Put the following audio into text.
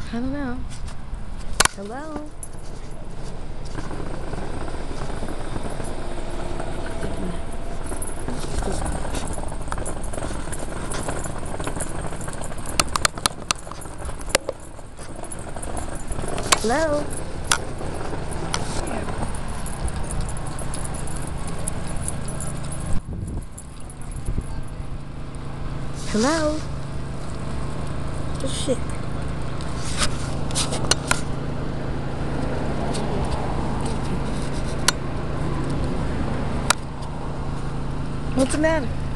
I don't know. Hello? Hello? Hello? Oh, shit. What's the matter?